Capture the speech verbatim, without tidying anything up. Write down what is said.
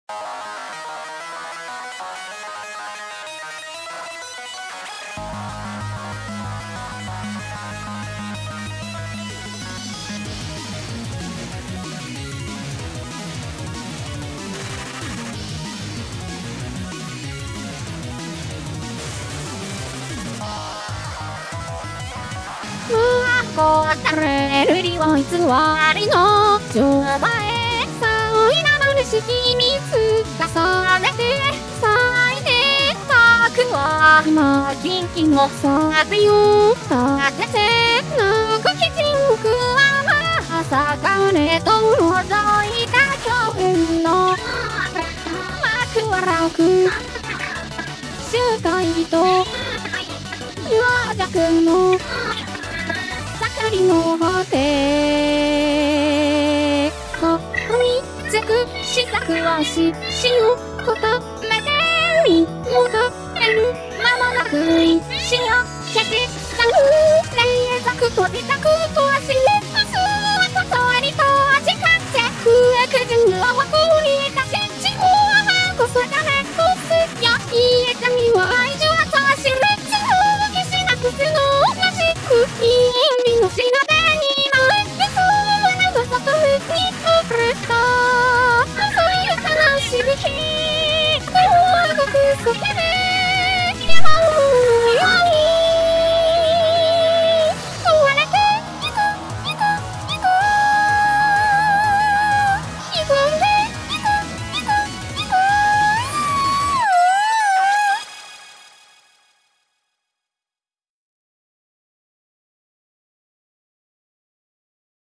うわこたれるりは偽りの乗馬へさいなるし秘密重ねて咲いてたくは今キンキのさびを立てて抜く基準くはまさかねと覗いた強運の幕は楽集会と弱弱の盛りの果てここにつく支度はし死を求めてみ求める間もなく一死を消し去る冷蔵庫自宅と足